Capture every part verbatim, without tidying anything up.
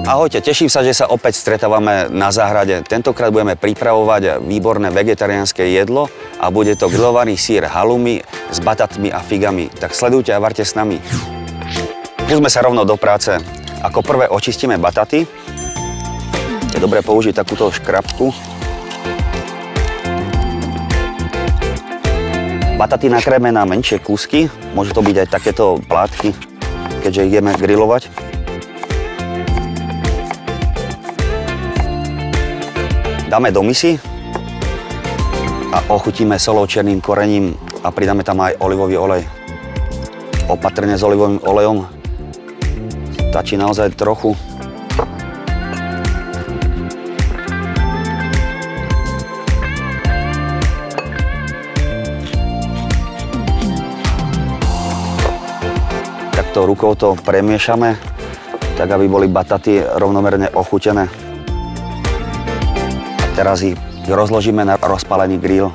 Ahojte, teším sa, že sa opäť stretávame na záhrade. Tentokrát budeme pripravovať výborné vegetariánske jedlo a bude to grillovaný sír halloumi s batatmi a figami. Tak sledujte a vaŕte s nami. Púďme sa rovno do práce. Ako prvé očistíme bataty. Je dobré použiť takúto škrabku. Bataty nakrájeme na menšie kúsky. Môžu to byť aj takéto plátky, keďže ideme grillovať. Dáme do misy a ochutíme solou, černým korením a pridáme tam aj olivový olej. Opatrne s olivovým olejom. Stačí naozaj trochu. Takto rukou to premiešame, tak aby boli bataty rovnomerne ochutené. Teraz ich rozložíme na rozpálený grill.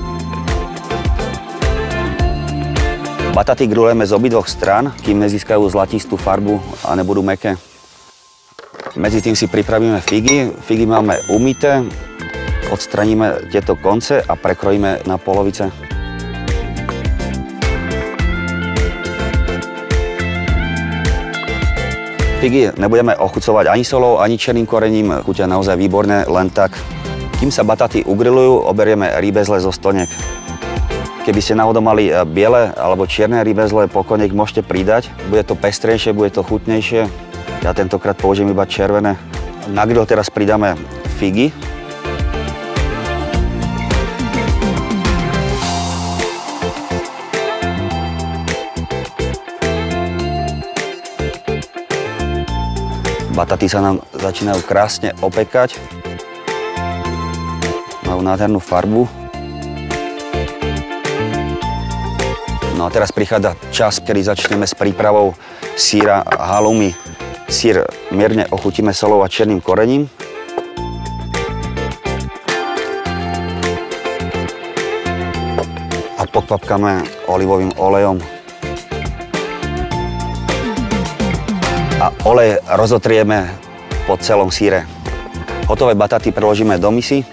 Bataty grillujeme z obidvoch strán, kým nezískajú zlatistú farbu a nebudú mäkké. Medzi tým si pripravíme figy. Figy máme umyté, odstraníme tieto konce a prekrojíme na polovice. Figy nebudeme ochucovať ani solou, ani černým korením, chutia naozaj výborné, len tak. Kým sa bataty ugrillujú, oberieme rýbezle zo stoniek. Keby ste náhodou mali biele alebo čierne rýbezle, pokojne ich môžete pridať. Bude to pestrejšie, bude to chutnejšie. Ja tentokrát použijem iba červené. Na grill teraz pridáme figy. Bataty sa nám začínajú krásne opekať. Majú nádhernú farbu. No a teraz prichádza čas, kedy začneme s prípravou síra halloumi. Sír mierne ochutíme solou a černým korením. A pokvapkáme olivovým olejom. A olej rozotrieme po celom síre. Hotové bataty preložíme do misy.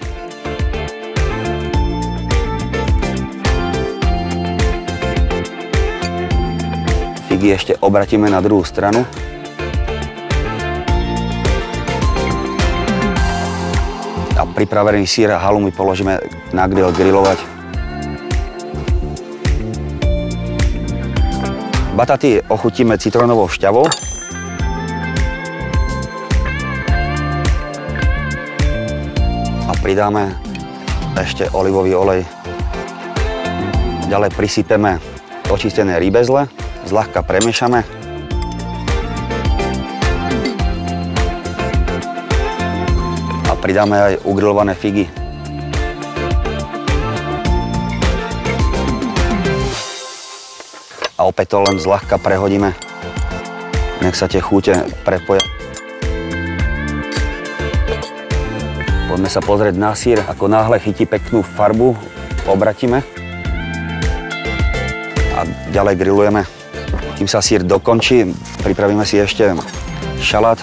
Figy ešte obratíme na druhú stranu. A pripravený sír halloumi položíme na grill grillovať. Bataty ochutíme citrónovou šťavou. A pridáme ešte olivový olej. Ďalej prisypeme očistené rýbezle. Zľahka premiešame. A pridáme aj ugrilované figy. A opäť to len zľahka prehodíme. Nech sa tie chúte prepoja. Poďme sa pozrieť na sír. Ako náhle chytí peknú farbu, obratíme. A ďalej grillujeme. Kým sa sír dokončí, pripravíme si ešte šalát.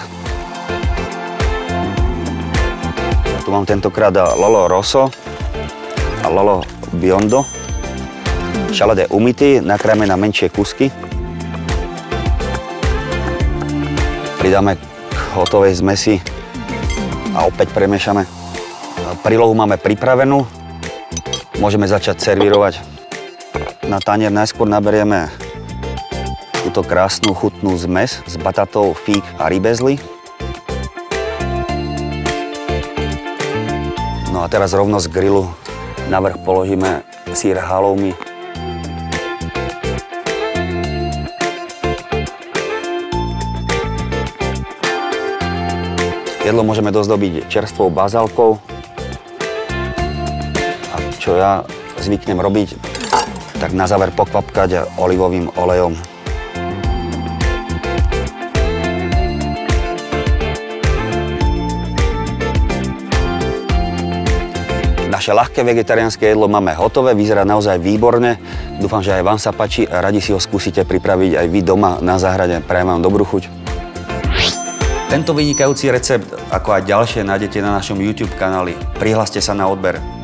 Tu mám tentokrát lolo rosso a lolo biondo. Šalát je umytý, nakrájame na menšie kusky. Pridáme k hotovej zmesi a opäť premiešame. Prílohu máme pripravenú. Môžeme začať servírovať. Na tanier najskôr naberieme túto krásnu chutnú zmes s batatou, fíg a rýbezly. No a teraz rovno z grillu navrch položíme sír halloumi. Jedlo môžeme dozdobiť čerstvou bazálkou. A čo ja zvyknem robiť, tak na záver pokvapkať olivovým olejom. Naše ľahké vegetariánske jedlo máme hotové, vyzerá naozaj výborne. Dúfam, že aj vám sa páči a radi si ho skúsite pripraviť aj vy doma na záhrade. Prajem vám dobrú chuť. Tento vynikajúci recept, ako aj ďalšie, nájdete na našom YouTube kanáli. Prihláste sa na odber.